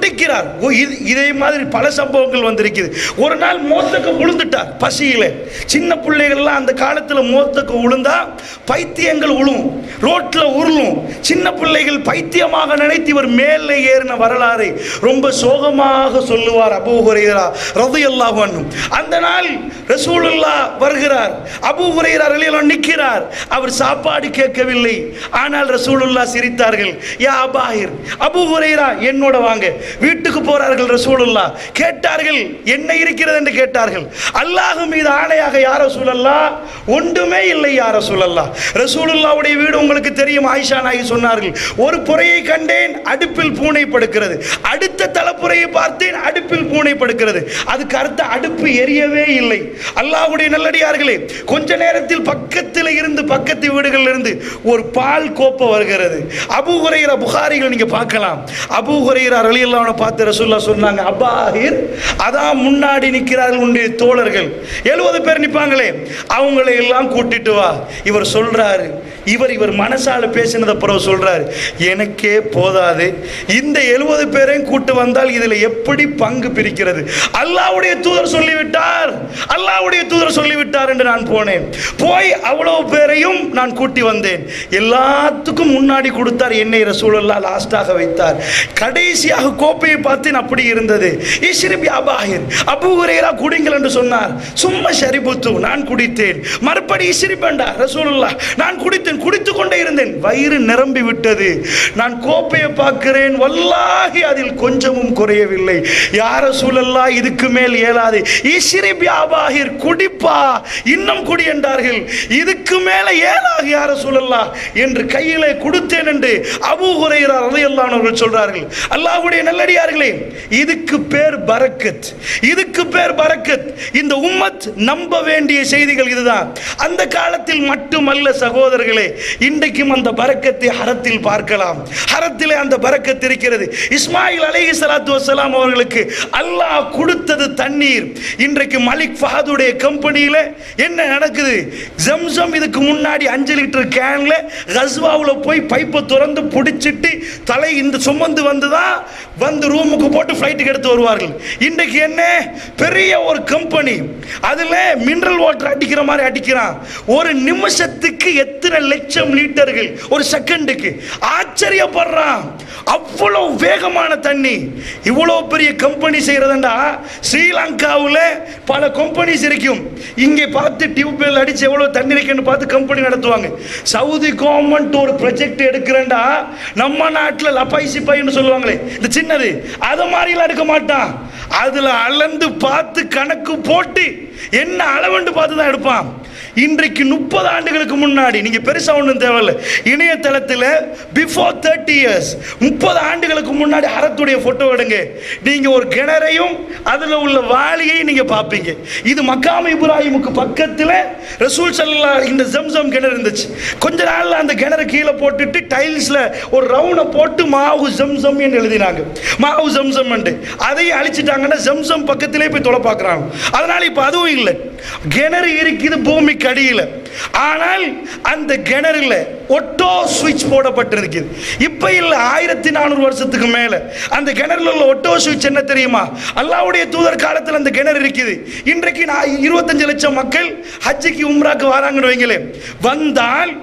இதே மாதிரி பல சம்பவங்கள் வந்திருக்குது. ஒரு நாள் மோத்தக்க விழுந்துட்டார் பசியில. சின்ன பிள்ளைகள்லாம் அந்த காலத்தில் மோத்தக்க விழுந்தா பைத்தியங்கள் உழும், ரோட்ல உருளும். சின்ன பிள்ளைகள் பைத்தியமாக நினைத்து இவர் மேலே ஏறின வரலாறை ரொம்ப சோகமாக சொல்லுவார் அபூ ஹுரைரா ரலியல்லாஹு அன்ஹு. அந்த நாள் ரசூலுல்லாஹ் வருகிறார், அபூ ஹுரைரா ரலியல்லாஹு அன்ஹு நிற்கிறார். அவர் சாப்பாடு கேட்கவில்லை. ஆனால் ரசூலுல்லாஹ் சிரித்தார்கள். யா அபாஹிர், அபூ ஹுரைரா என்னோட வாங்க. வீட்டுக்கு போறார்கள் ரசூலுல்லாஹ். கேட்டார்கள், என்ன இருக்கிறது என்று கேட்டார்கள். அல்லாஹ் மீது ஆணையாக யா ரசூலல்லாஹ், ஒன்றுமே இல்லை யா ரசூலல்லாஹ். ரசூலுல்லாஹ்வுடைய வீடு உங்களுக்கு தெரியும். ஆயிஷா நாயகி சொன்னார்கள், ஒரு புறையை கண்டேன், அடுப்பில் பூனை படுக்கிறது. அடுத்த தலைப்புறையை பார்த்தேன், அடுப்பில் பூனை படுக்கிறது. அதுக்கு அர்த்தம் அடுப்பு எரியவே இல்லை. அல்லாஹ்வுடைய நல்லடியார்களே, கொஞ்ச நேரத்தில் பக்கத்தில் இருந்து, பக்கத்து வீடுகளில் இருந்து ஒரு பால் கோப்பை வருகிறது. அபூ ஹுரைரா, புகாரிகள் நீங்க பார்க்கலாம், அபூ ஹுரைரா ரலியல்லாஹு அன்ஹு பார்த்து ரசூலுல்லாஹ் சொன்னாங்க, அபாஹிர், அதான் முன்னாடி நிற்கிறார்கள் உன்னுடைய தோழர்கள் 70 பேர் நிற்பாங்களே, அவங்களை எல்லாம் கூட்டிட்டு வா. இவர் சொல்றாரு, இவர் மனசால பேசினத பிறகு சொல்றாரு, எனக்கே போதாது, இந்த 70 பேரையும் கூட்டு வந்தால் இதுல எப்படி பங்கு பிரிக்கிறது? அல்லாஹ்வுடைய தூதர் சொல்லிவிட்டார், அல்லாஹ்வுடைய தூதர் சொல்லிவிட்டார் என்று நான் போனேன். போய் அவ்வளவு பேரையும் நான் கூட்டி வந்தேன். எல்லாத்துக்கும் முன்னாடி கொடுத்தார், என்னை ரசூலுல்லாஹ் லாஸ்டாக வைத்தார். கடைசியாக கோப்பையை பார்த்தேன், அப்படி இருந்தது. இஸ்ரிப் யா அபாஹிர், அபூ ஹுரைரா குடிங்கள் என்று சொன்னார். சும்மா ஷரிபுத்து, நான் குடித்தேன். மறுபடி இஸ்ரிப் என்றார் ரசூலுல்லாஹ், நான் குடித்தேன். குடித்துக் கொண்டே இருந்தேன், வயிறு நிரம்பி விட்டது. நான் கோப்பையை பார்க்கிறேன், வல்லாஹி அதில் கொஞ்சமும் குறையவில்லை. யா ரசூலல்லாஹ், இதுக்கு மேல் இயலாது. இஸ்ரிப் யா அபாஹிர், குடிப்பா, இன்னும் குடி என்றார்கள். இதுக்கு மேல ஏலாக யா ரசூலல்லாஹ் என்று கையிலே கொடுத்தேன் என்று அபூ ஹுரைரா ரலியல்லாஹு அன்ஹு அவர்கள் சொல்றார்கள். அல்லாஹ்வுடைய நல்லடியார்களே, இதுக்கு பேர் பரக்கத், இதுக்கு பேர் பரக்கத். இந்த உம்மத் நம்ப வேண்டிய செய்திகள் இதுதான். அந்த காலத்தில் மட்டுமல்ல சகோதரர்களே, இன்றைக்கும் அந்த பரக்கத்தை ஹரத்தில் பார்க்கலாம். ஹரத்திலே அந்த பரக்கத் இருக்கிறது. இஸ்மாயில் அலைஹிஸ்ஸலாத்து வஸ்ஸலாம் அவர்களுக்கு அல்லாஹ் கொடுத்தது தண்ணீர். இன்றைக்கு மலிக் ஃபஹதுடைய கம்பெனியில என்ன நடக்குது? ஜம்சம் இதுக்கு முன்னாடி 5 லிட்டர் கேன்ல கஸ்வாவுல போய் பைப்பை திறந்து பிடிச்சிட்டு தலை இந்த சுமந்து வந்துதான் வந்து ரூமுக்கு போட்டு ஃப்ளைட்டுக்கு எடுத்து வருவார்கள். இன்றைக்கு என்ன பெரிய ஒரு கம்பெனி, அதுல மினரல் வாட்டர் அடிக்கிற மாதிரி அடிக்கிறான். ஒரு நிமிஷத்துக்கு எத்தனை லட்சம் லிட்டர்கள் ஒரு செகண்டுக்கு, ஆச்சரியப்படுறான். அவ்வளவு வேகமான தண்ணி. இவ்வளவு பெரிய கம்பெனி செய்யறதுண்டா, ஸ்ரீலங்காவில் பல கம்பெனிஸ் இருக்கும். இங்கே பார்த்து டியூப்வெல் அடிச்சு எவ்வளவு தண்ணி இருக்குன்னு பார்த்து கம்பெனி நடத்துவாங்க. சவுதி கவர்மெண்ட் ஒரு ப்ராஜெக்ட் எடுக்கிறேன்டா, நம்ம நாட்டில் லப்பாய் சிப்பாயின்னு சொல்லுவாங்களே, இந்த சின்னது, அது மாதிரிலாம் எடுக்க மாட்டான். அதுல அளந்து பார்த்து கணக்கு போட்டு என்ன அளவுண்டு பார்த்து தான் எடுப்பான். இன்றைக்கு 30 ஆண்டுகளுக்கு முன்னாடி, நீங்க பெருசா ஒன்றும் தேவையில்லை, இணையதளத்தில் பிஃபோர் 30 இயர்ஸ், 30 ஆண்டுகளுக்கு முன்னாடி ஹரத்துடைய போட்டோ எடுங்க. நீங்க ஒரு கிணறையும் அதுல உள்ள வாளியையும் நீங்க பார்ப்பீங்க. இது மக்காம் இப்ராஹிமுக்கு பக்கத்தில் ரசூல் ஸல்லல்லாஹு இந்த ஜம்சம் கிணறு இருந்துச்சு. கொஞ்ச நாள்ல அந்த கிணறு கீழே போட்டுட்டு டைல்ஸ்ல ஒரு ரவுண்டை போட்டு மாவு ஜம்சம் என்று எழுதினாங்க. மாவு ஜம்சம் என்று அதையும் அழிச்சிட்டாங்கன்னா ஜம்சம் பக்கத்திலே போய் தொலை பார்க்குறாங்க. அதனால இப்போ அதுவும் இல்லை. கிணறு இருக்குது பூமிக்கு அடியில், ஆனால் அந்த கிணறுல ஒட்டோ சுவிட்ச் போடப்பட்டிருக்குது. இப்ப இல்ல, 1400 வருஷத்துக்கு மேல அந்த கிணறுல உள்ள ஒட்டோ சுவிட்ச் என்ன தெரியுமா? அல்லாஹ்வுடைய தூதர் காலத்தில் அந்த கிணறு இருக்குது. இன்றைக்கு 25 லட்சம் மக்கள் ஹஜ்ஜுக்கு உம்ராக்கு வராங்கன்னு வைங்களே, வந்தால்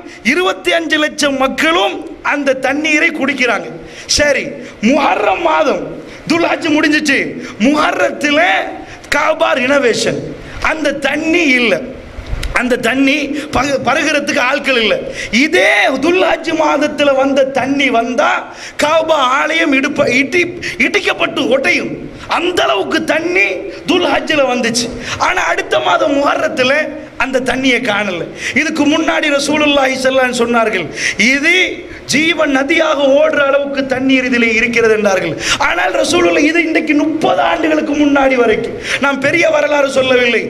25 லட்சம் மக்களும் அந்த தண்ணீரை குடிக்கிறாங்க. சரி, முஹர்ரம் மாதம் துல்ஹஜ் முடிஞ்சிச்சு, முஹர்ரத்தில் காபா ரினோவேஷன், அந்த தண்ணி இல்லை, அந்த தண்ணி பருகிறதுக்கு ஆட்கள் இல்லை. இதே துல்ஹஜ் மாதத்தில் வந்த தண்ணி வந்தா காபா ஆலயம் இடிக்கப்பட்டு ஒட்டையும். அந்த அளவுக்கு தண்ணி துல்ஹஜ்ல வந்துச்சு. ஆனா அடுத்த மாதம் முஹர்ரத்தில் அந்த தண்ணியை காணல. இதுக்கு முன்னாடி ரசூலுல்லாஹி ஸல்லல்லாஹு அலைஹி சொன்னார்கள், இது ஜீவன் நதியாக ஓடுற அளவுக்கு தண்ணீர் இதில் இருக்கிறது என்றார்கள். ஆனால் ரசூலுல்லாஹ் இது இன்றைக்கு 30 ஆண்டுகளுக்கு முன்னாடி வரைக்கும், நான் பெரிய வரலாறு சொல்லவில்லை,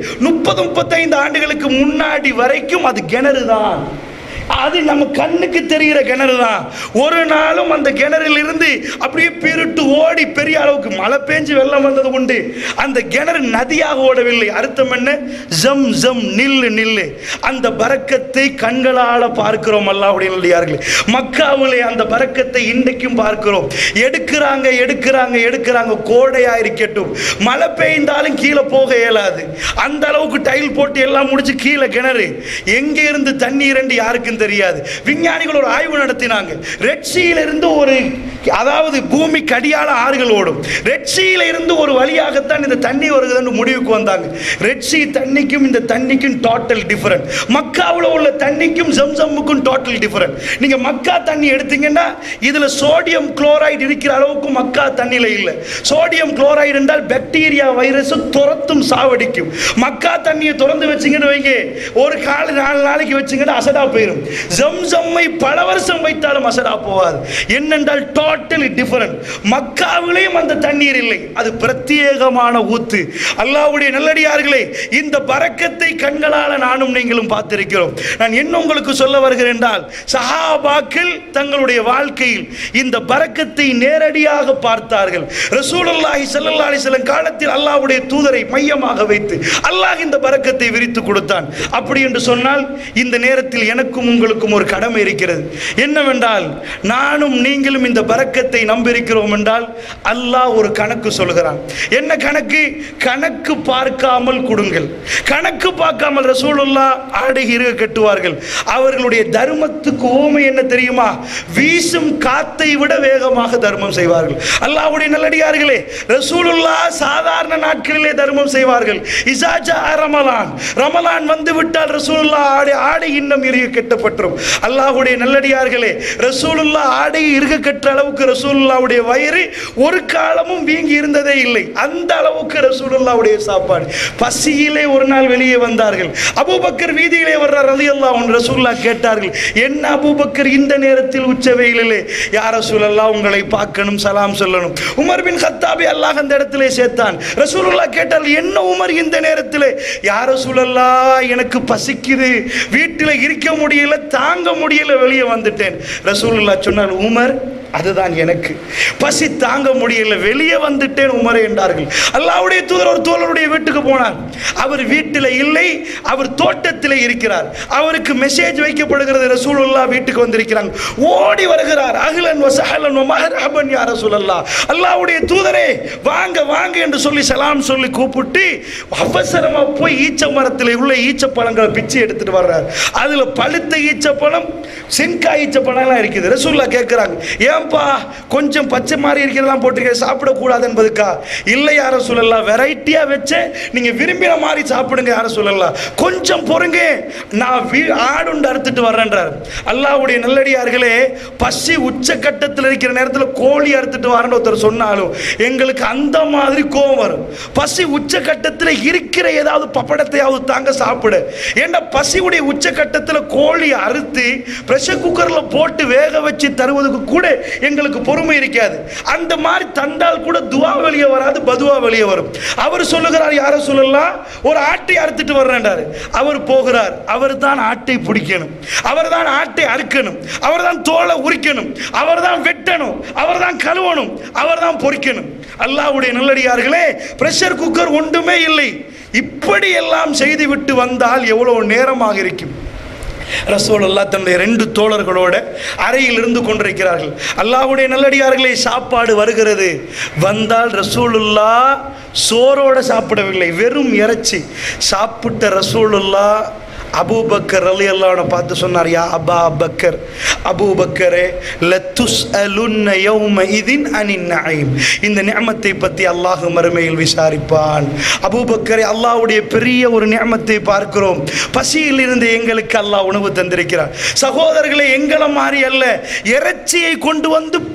30-35 ஆண்டுகளுக்கு முன்னாடி வரைக்கும் அது கிணறு தான். அது நம்ம கண்ணுக்கு தெரிகிற கிணறு தான். ஒரு நாளும் அந்த கிணறில் இருந்து அப்படியே பெருட்டு ஓடி பெரிய அளவுக்கு மழை பெஞ்சு வெள்ளம் வந்தது உண்டு. அந்த கிணறு நதியாக ஓடவில்லை. அர்த்தம் என்ன? ஜம் ஜம், நில்லு நில்லு. அந்த பரக்கத்தை கண்களால் பார்க்கிறோம். அல்லாஹ்வுடைய நல்லடியார்களே, மக்காவிலே அந்த பரக்கத்தை இன்றைக்கும் பார்க்கிறோம். எடுக்கிறாங்க எடுக்கிறாங்க எடுக்கிறாங்க. கோடையா இருக்கட்டும், மழை பெய்ந்தாலும் கீழே போக இயலாது. அந்த அளவுக்கு டைல் போட்டு எல்லாம் முடிச்சு கீழே கிணறு. எங்கே இருந்து தண்ணீர் என்று யாருக்கும் தெரியாது. விஞ்ஞானிகள் ஒரு ஆய்வு நடத்தினாங்க. ரெட் சீல இருந்து ஒரு, அதாவது பூமி கடியால ஆறுகள் ஓடும், ரெட் சீல இருந்து ஒரு வழியாகத்தான் இந்த தண்ணி வருகுதுன்னு முடிவுக்கு வந்தாங்க. ரெட் சீ தண்ணிக்கும் இந்த தண்ணிக்கும் டோட்டல் டிஃபரண்ட். மக்காவில் உள்ள தண்ணிக்கும் ஜம்சம்முக்கும் டோட்டல் டிஃபரண்ட். நீங்க மக்கா தண்ணி எடுத்தீங்கன்னா இதுல சோடியம் குளோரைடு இருக்கிற அளவுக்கு மக்கா தண்ணியில இல்லை. சோடியம் குளோரைடு என்றால் பாக்டீரியா வைரஸ் துரத்தும், சாவடிக்கும். மக்கா தண்ணியை திறந்து வச்சீங்கன்னு வைங்க, ஒரு 4 நாளைக்கு வச்சீங்கன்னா அசடா போயிடும். ஜம்சம்மை பல வருஷம் வைத்தாலும் அசடா போவாது. என்னென்றால் டோட்டலி டிஃபரண்ட். மக்காவிலேயும் அந்த தண்ணீர் இல்லை, அது பிரத்யேகமான ஊத்து. அல்லாஹ்வுடைய நல்லடியார்களே, இந்த பரக்கத்தை கண்களால் நானும் நீங்களும் பார்த்திருக்கிறோம். நான் என்ன உங்களுக்கு சொல்ல வருகிறேன் என்றால், சஹாபாக்கள் தங்களுடைய வாழ்க்கையில் இந்த பரக்கத்தை நேரடியாக பார்த்தார்கள். ரசூலுல்லாஹி ஸல்லல்லாஹு அலைஹி வஸல்லம் காலத்தில் அல்லாஹ்வுடைய தூதரை மையமாக வைத்து அல்லாஹ் இந்த பரக்கத்தை விரித்து கொடுத்தான். அப்படி என்று சொன்னால் இந்த நேரத்தில் எனக்கும் உங்களுக்கும் ஒரு கடமை இருக்கிறது. என்னவென்றால், நானும் நீங்களும் இந்த பரக்கத்தை நம்பியிருக்கிறோம் என்றால் அல்லாஹ் ஒரு கணக்கு சொல்கிறான். என்ன கணக்கு? கணக்கு பார்க்காமல் கொடுங்கள். கணக்கு பார்க்காமல் ரசூலுல்லாஹ் ஆடை இருக கட்டுவார்கள். அவர்களுடைய தர்மத்துக்கு ஓமை என்ன தெரியுமா? வீசும் காத்தை விட வேகமாக தர்மம் செய்வார்கள். அல்லாஹ்வுடைய நல்லடியார்களே, ரசூலுல்லாஹ் சாதாரண நாட்களிலே தர்மம் செய்வார்கள். இசாஜா ரமலான், ரமலான் வந்து விட்டால் ரசூலுல்லாஹ் ஆடை இன்னும் இருக கட்டப்பட்டுரும். அல்லாஹ்வுடைய நல்லடியார்களே, ரசூலுல்லாஹ் ஆடை இருக கட்ட அளவுக்கு ரசூலுல்லாஹ்வுடைய வயிறு ஒரு காலமும் வீங்கி இருந்ததே இல்லை. அந்த அளவுக்கு ரசூலுல்லாஹ்வுடைய சாப்பாடு. பசியிலே ஒரு நாள் வெளியே வந்தார்கள். அபூபக்கர் வீதியிலே வர்றார் ரலியல்லாஹு அன்ஹு. ரசூலுல்லாஹ் கேட்டார்கள், என்ன அபூபக்கர் இந்த நேரத்தில் உச்ச வெயிலிலே? யா ரசூலல்லாஹ், உங்களை பார்க்கணும், சலாம் சொல்லணும். உமர் பின் கத்தாபி அல்லாஹ் அந்த இடத்திலே சேர்த்தான். ரசூலுல்லாஹ் கேட்டார்கள், என்ன உமர் இந்த நேரத்திலே? யா ரசூலல்லாஹ், எனக்கு பசிக்குது, வீட்டில் இருக்க முடியல, தாங்க முடியல, வெளியே வந்துட்டேன். ரசூலுல்லாஹ் சொன்னார், உமர், அதுதான் எனக்கு பசி தாங்க முடியல, வெளியே வந்துட்டேன் உமரே என்றார்கள். அல்லாஹ்வுடைய தூதர் ஒரு தோழருடைய வீட்டுக்கு போனார். அவர் வீட்டில் இல்லை, அவர் தோட்டத்தில் இருக்கிறார். அவருக்கு மெசேஜ் வைக்கப்படுகிறது, ரசூலுல்லாஹ் வீட்டுக்கு வந்திருக்கிறாங்க. ஓடி வருகிறார். அஹ்லன் வ ஸஹலன் வ மர்ஹபன் யா ரசூலல்லாஹ், அல்லாஹ்வுடைய தூதரே வாங்க வாங்க என்று சொல்லி சலாம் சொல்லி கூப்பிட்டு அவசரமா போய் ஈச்ச மரத்தில் உள்ள ஈச்ச பழங்களை பிச்சு எடுத்துட்டு வர்றார். அதுல பழுத்த ஈச்ச பழம், செங்காய் ஈச்ச பழம்லாம் இருக்குது. ரசூலுல்லாஹ் கேட்கிறாங்க, ஏன்பா கொஞ்சம் பச்சை மாதிரி இருக்கிறதெல்லாம் போட்டிருக்க, சாப்பிடக்கூடாது என்பதுக்கா? இல்லை யார சொல்லலாம், வெரைட்டியா வச்சு நீங்க விரும்பின மாதிரி சாப்பிடுங்க யார சொல்லலாம், கொஞ்சம் பொறுங்க, நான் ஆடுண்டு அறுத்துட்டு வர்றேன்றார். அல்லாஹ்வுடைய நல்லடியார்களே, பசி உச்சக்கட்டத்தில் இருக்கிற நேரத்தில் கோழி அறுத்துட்டு வரேன்னு ஒருத்தர் சொன்னாலும் எங்களுக்கு அந்த மாதிரி கோபம் வரும். பசி உச்சக்கட்டத்தில் இருக்கிற ஏதாவது பப்படத்தையாவது தாங்க சாப்பிட. ஏன்னா பசியுடைய உச்சக்கட்டத்தில் கோழி அறுத்து பிரஷர் குக்கரில் போட்டு வேக வச்சு தருவதுக்கு கூட எங்களுக்கு பொறுமை இருக்காது. அந்த மாதிரி தந்தால் கூட துவா வெளியே வராது, பதுவா வெளியே வரும். அவர் சொல்லுகிறார், யார சொல்லலாம், ஒரு ஆட்டை அறுத்துட்டு வர்றாரு. அவர் போகிறார். அவர் தான் ஆட்டை பிடிக்கணும், அவர் தான் ஆட்டை அறுக்கணும், அவர் தான் தோலை உரிக்கணும், அவர் தான் வெட்டணும், அவர் தான் கழுவணும், அவர் தான் பொரிக்கணும். அல்லாஹ்வுடைய நல்லடியார்களே, பிரஷர் குக்கர் ஒன்றுமே இல்லை. இப்படி எல்லாம் செய்து விட்டு வந்தால் எவ்வளவு நேரமாக இருக்கும்? ரசூலுல்லாஹ் தன்னுடைய 2 தோழர்களோட அறையில் இருந்து கொண்டிருக்கிறார்கள். அல்லாஹ்வுடைய நல்லடியார்களே, சாப்பாடு வருகிறது. வந்தால் ரசூலுல்லாஹ் சோரோட சாப்பிடவில்லை, வெறும் இறைச்சி சாப்பிட்ட ரசூலுல்லாஹ் அபூபக்கர் ரலியல்லாஹு அன்ஹு பார்த்து சொன்னார், யா அபா பக்கர், அபூபக்கரே, லத்துஸ்அலுன்ன யௌமஇதின் அனின் நஈம், இந்த நிஅமத்தை பற்றி அல்லாஹ் மறுமையில் விசாரிப்பான். அபூபக்கரே, அல்லாஹ்வுடைய பெரிய ஒரு நிஅமத்தை பார்க்கிறோம். பசியில் இருந்து எங்களுக்கு அல்லாஹ் உணவு தந்திருக்கிறார். சகோதரர்களே, எங்களை மாதிரி அல்ல, இறைச்சியை கொண்டு வந்து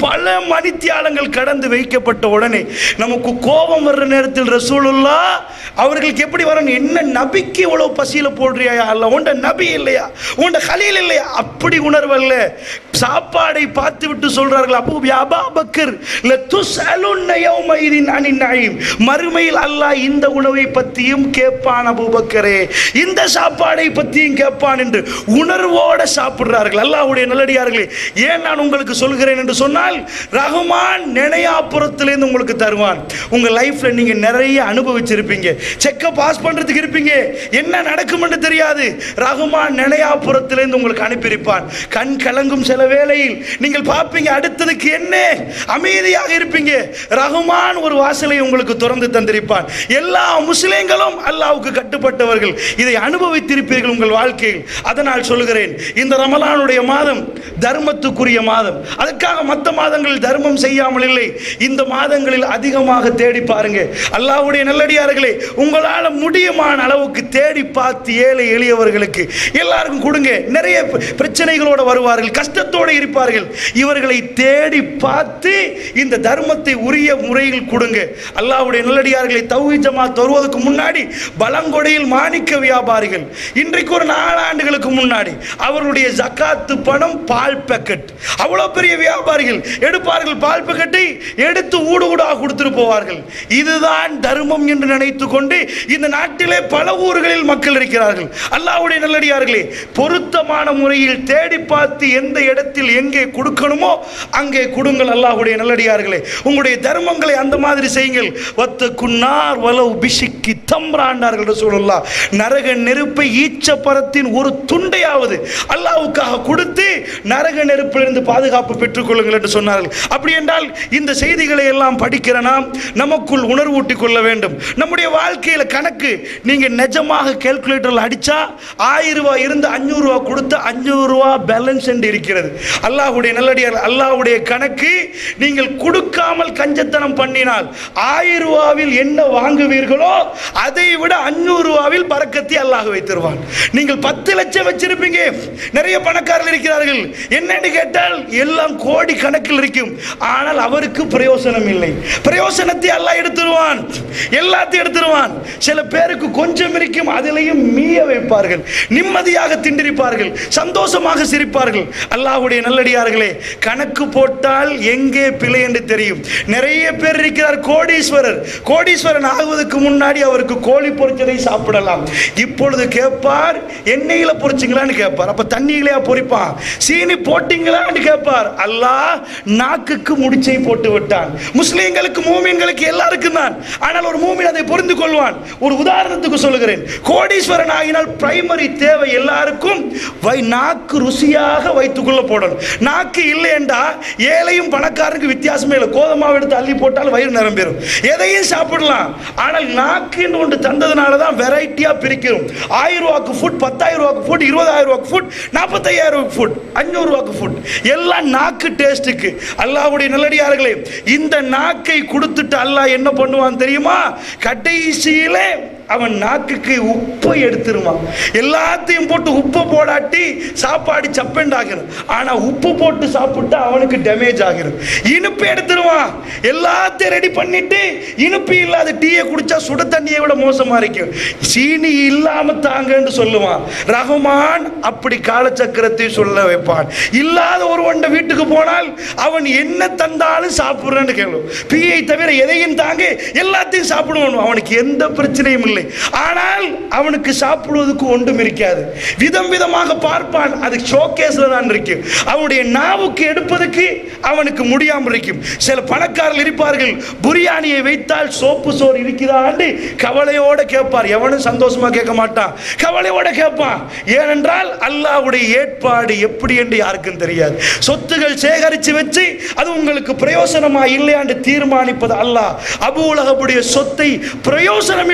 பல மணித்தியாலங்கள் கடந்து வைக்கப்பட்ட உடனே நமக்கு கோபம் வர்ற நேரத்தில் ரசூலுல்லாஹ் அவர்களுக்கு எப்படி வரணும்? என்ன நபிக்கு இவ்வளவு பசியில போடுறியா அல்ல, உண்ட நபி இல்லையா, உண்ட கலீல் இல்லையா? அப்படி உணர்வல்ல. சாப்பாடை பார்த்து விட்டு சொல்றார்கள், அபூ பக்கர் லதுஸ்அலுன்ன யௌமைதின் அனின் நஈம், மறுமையில் அல்லாஹ் இந்த உணவை பற்றியும் கேட்பான் அபூபக்கரே, இந்த சாப்பாடை பற்றியும் கேட்பான் என்று உணர்வோட சாப்பிடுறார்கள். அல்லாஹ்வுடைய நல்லடியார்களே, ஏன் நான் உங்களுக்கு சொல்கிறேன் என்று சொன்னால், ரஹ்மான் நினையாப்புறத்திலேருந்து உங்களுக்கு தருவான். உங்க லைஃப்ல நீங்க நிறைய அனுபவிச்சிருப்பீங்க, செக்க பாஸ் பண்றதுக்கு இருப்பீங்க, என்ன நடக்கும் என்று தெரியாது. ரஹ்மான் நினையாப்புறத்திலேருந்து உங்களுக்கு அனுப்பியிருப்பான். கண் கலங்கும் சில வேளையில் நீங்கள் பார்ப்பீங்க, அடுத்ததுக்கு என்ன, அமைதியாக இருப்பீங்க. ரஹ்மான் ஒரு வாசலை உங்களுக்கு திறந்து தந்திருப்பான். எல்லா முஸ்லிம்களும் அல்லாஹ்வுக்கு கட்டுப்பட்டவர்கள், இதை அனுபவித்திருப்பீர்கள் உங்கள் வாழ்க்கையில். அதனால் சொல்கிறேன், இந்த ரமலானுடைய மாதம் தர்மத்துக்குரிய மாதம். அதற்காக மற்ற மாதங்களில் தர்மம் செய்யாமல் இல்லை, இந்த மாதங்களில் அதிகமாக தேடி பாருங்க. அல்லாஹ்வுடைய நல்லடியார்களே, உங்களால் முடியுமான அளவுக்கு தேடி பார்த்து ஏழை எளியவர்களுக்கு எல்லாருக்கும் கொடுங்க. நிறைய பிரச்சனைகளோடு வருவார்கள், கஷ்டத்தோடு இருப்பார்கள். இவர்களை தேடி பார்த்து இந்த தர்மத்தை உரிய முறையில் கொடுங்க. அல்லாஹ்வுடைய நல்லடியார்களை, தௌஹீத் ஜமாத் வருவதற்கு முன்னாடி பலங்கொடையில் மாணிக்க வியாபாரிகள், இன்றைக்கு ஒரு 4 ஆண்டுகளுக்கு முன்னாடி அவருடைய ஜகாத்து பணம் பால் பேக்கெட், அவ்வளோ பெரிய வியாபாரிகள் எடுப்பார்கள், பால் பேக்கெட்டை எடுத்து ஊடு ஊடாக கொடுத்துட்டு போவார்கள். இதுதான் தர்மம் என்று நினைத்து கொண்டு இந்த நாட்டிலே பல ஊர்களில் மக்கள் இருக்கிறார்கள். அல்லாஹ்வுடைய நல்லடியார்களே, பொருத்தமான முறையில் தேடி பார்த்து எந்த இடத்தில் எங்கே கொடுக்கணுமோ அங்கே கொடுங்கள். அல்லாஹ்வுடைய நல்லடியார்களே, உங்களுடைய தர்மங்களை அந்த மாதிரி செய்யுங்கள். வத்தகுன்னார் வலவ் பிஷிக்கி தம்ராண்டார்கள் ரசூலுல்லாஹ். நரக நெருப்பை ஈச்சப்பரத்தின் ஒரு துண்டையாவது அல்லாஹ்வுக்காக கொடுத்து நரக நெருப்பிலிருந்து பாதுகாப்பு பெற்றுக் கொள்ளுங்கள் என்று சொன்னார்கள். அப்படி என்றால் இந்த செய்திகளை எல்லாம் படிக்கிற நாம் நமக்குள் உணர்வூட்டிக் கொள்ள வேண்டும். நம்முடைய வாழ்க்கையில் கணக்கு நீங்க நிஜமாக கால்குலேட்டரில் அடிச்சா 1000 ரூபாய் இருந்து 500 ரூபாய் கொடுத்து 500 ரூபாய் பேலன்ஸ் என்று இருக்கிறது. அல்லாஹ்வுடைய நல்லடியார்கள், அல்லாஹ்வுடைய கணக்கு நீங்கள் கொடுக்காமல் கஞ்சத்தனம் பண்ணினால் 1000 ரூபாவில் என்ன வாங்குவீர்களோ அதை விட 500 ரூபாவில் பரக்கத்தை அல்லாஹ் வைத்திருவான். நீங்கள் 10 லட்சம் வச்சிருப்பீங்க, நிறைய பணக்காரர்கள் இருக்கிறார்கள், என்னன்னு கேட்டால் எல்லாம் கோடி கணக்கில் இருக்கும், ஆனால் அவருக்கு பிரயோசனம் இல்லை. பிரயோசனத்தை அல்லாஹ் எடுத்துருவான், எல்லாத்தையும் எடுத்துருவான். சில பேருக்கு கொஞ்சம் இருக்கும், அதிலையும் மீய வைப்பார்கள், நிம்மதியாக திண்டிருப்பார்கள், சந்தோஷமாக சிரிப்பார்கள். அல்லாஹ்வுடைய நல்லடியார்களே, கணக்கு போட்டால் எங்கே பிழை என்று தெரியும். நிறைய பேர் இருக்கிறார் கோடீஸ்வரர், கோடீஸ்வரன் ஆகுவதற்கு முன்னாடி அவருக்கு கோழி பொரிச்சதை சாப்பிடலாம். இப்பொழுது கேட்பார், எண்ணெயில பொரிச்சிங்களான்னு கேட்பார். அப்ப தண்ணியிலையா பொரிப்பான்? சீனி போட்டீங்களான்னு கேட்பார். அல்லாஹ் நாக்குக்கு முடிச்சை போட்டு விட்டான். முஸ்லிம்களுக்கு, மூமின்களுக்கு எல்லாருக்கும் தான், ஆனால் ஒரு மூமின் அதை புரிந்து கொள்வான். ஒரு உதாரணத்துக்கு சொல்லுகிறேன், கோடீஸ்வரன் ஆகினால் பிரைமரி தேவை எல்லாருக்கும் நாக்கு ருசியாக வைத்துக்கொள்ள போடணும். நாக்கு இல்லை என்றா ஏழையும் பணக்காரனுக்கு வித்தியாசமே இல்லை. கோதமாவை எடுத்து அள்ளி போட்டால் வயிறு நிரம்பிடும், எதையும் சாப்பிடலாம். ஆனால் நாக்கு என்று ஒன்று தந்ததுனால தான் வெரைட்டியா பிரிக்கிறோம். 1000 ரூபாய்க்கு ஃபுட், 10,000 ரூபாய்க்கு ஃபுட், 20,000 ரூபாய்க்கு ஃபுட், 45,000 ரூபாய்க்கு ஃபுட், 500 ரூபாய்க்கு ஃபுட், எல்லாம் நாக்கு டேஸ்ட்டுக்கு. அல்லாஹ்வுடைய நல்லடியார்களே, இந்த நாக்கை கொடுத்துட்டு அல்லாஹ் என்ன பண்ணுவான் தெரியுமா? கடைசியிலே அவன் நாக்குக்கு உப்பை எடுத்துருவான். எல்லாத்தையும் போட்டு உப்பு போடாட்டி சாப்பாடு சப்பெண்டாகிடும், ஆனா உப்பு போட்டு சாப்பிட்டா அவனுக்கு டேமேஜ் ஆகிடும். இனிப்பு எடுத்துருவான், எல்லாத்தையும் ரெடி பண்ணிட்டு இனிப்பு இல்லாத டீயை குடிச்சா சுட தண்ணியை விட மோசமா இருக்கும். சீனி இல்லாம தாங்கன்னு சொல்லுவான். ரஹ்மான் அப்படி காலச்சக்கரத்தை சொல்ல வைப்பான். இல்லாத ஒருவன் வீட்டுக்கு போனால் அவன் என்ன தந்தாலும் சாப்பிடுறேன்னு கேள்வி, பீயை தவிர எதையும் தாங்க, எல்லாத்தையும் சாப்பிடுவான். அவனுக்கு எந்த பிரச்சனையும் இல்லை, ஆனால் அவனுக்கு சாப்பிடுவதற்கு ஒன்றும் இருக்காது. விதம் விதமாக பார்ப்பான், அது ஷோகேஸ்ல தான் இருக்கு. அவனுடைய நாவுக்கு எடுப்பதற்கு அவனுக்கு முடியாமல் இருக்கும். சில பணக்காரர்கள் இருப்பார்கள், பிரியாணியை வைத்தால் சோப்பு சோறு இருக்கிறான்னு கவலையோட கேட்பார். எவனும் சந்தோஷமா கேட்க மாட்டான், கவலையோட கேட்பான். ஏனென்றால் அல்லாஹ்வுடைய ஏற்பாடு எப்படி என்று யாருக்கும் தெரியாது. சொத்துகள் சேகரித்து வச்சு அது உங்களுக்கு பிரயோசனமா இல்லையான்னு தீர்மானிப்பது அல்லாஹ். அபூ லஹபுடைய சொத்தை பிரயோசனம் இல்லை என்று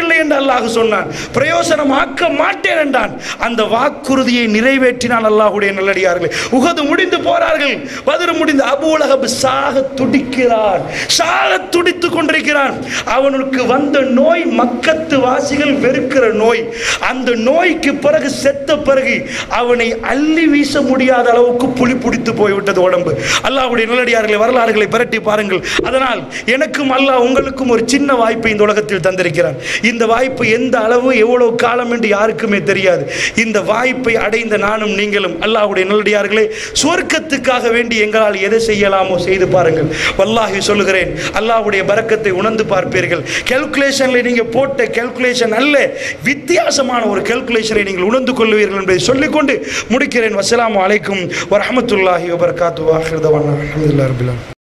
அல்லாஹ் சொன்னான், பிரயோசனமாக்க மாட்டேன் என்றான். அந்த வாக்குறுதியை நிறைவேற்றினான் அல்லாஹ்வுடைய நல்லடியார்களே. உஹது முடிந்து போறார்கள், பத்ர் முடிந்து அபூ லஹப் சாக துடிக்கிறான், சாக துடித்துக் கொண்டிருக்கிறான். அவனுக்கு வந்த நோய் மக்கத்து வாசிகள் வெறுக்கிற நோய். அந்த நோய்க்கு பிறகு செத்த பிறகு அவனை அள்ளி வீச முடியாத அளவுக்கு புலி பிடித்து போய்விட்டது உடம்பு. அல்லாஹ்வுடைய நல்லடியார்களை வரலாறுகளை பிரட்டி பாருங்கள். அதனால் எனக்கும் அல்லாஹ் உங்களுக்கும் ஒரு சின்ன வாய்ப்பை இந்த உலகத்தில் தந்திருக்கிறான். இந்த வாய்ப்பு எந்த அளவு எவ்வளவு காலம் என்று யாருக்குமே தெரியாது. இந்த வாய்ப்பை அடைந்த நானும் நீங்களும் அல்லாஹ்வுடைய நல்லடியார்களே சுவர்க்கத்துக்காக வேண்டி எங்களால் எதை செய்யலாமோ செய்து பாருங்கள். வல்லாஹி சொல்லுகிறேன், அல்லாஹ்வுடைய பரக்கத்தை உணர்ந்து பார்ப்பீர்கள். கால்குலேஷன்ல நீங்க போட்ட கால்குலேஷன் அல்ல, வித்தியாசமான ஒரு கால்குலேஷனை நீங்கள் உணர்ந்து கொள்வீர்கள் என்பதை சொல்லிக்கொண்டு முடிக்கிறேன். வஸ்ஸலாமு அலைக்கும் வரஹ்மத்துல்லாஹி வபரகாத்துஹு. ஆகிர் தவானா அல்ஹம்துலில்லாஹி ரப்பில் ஆலமீன்.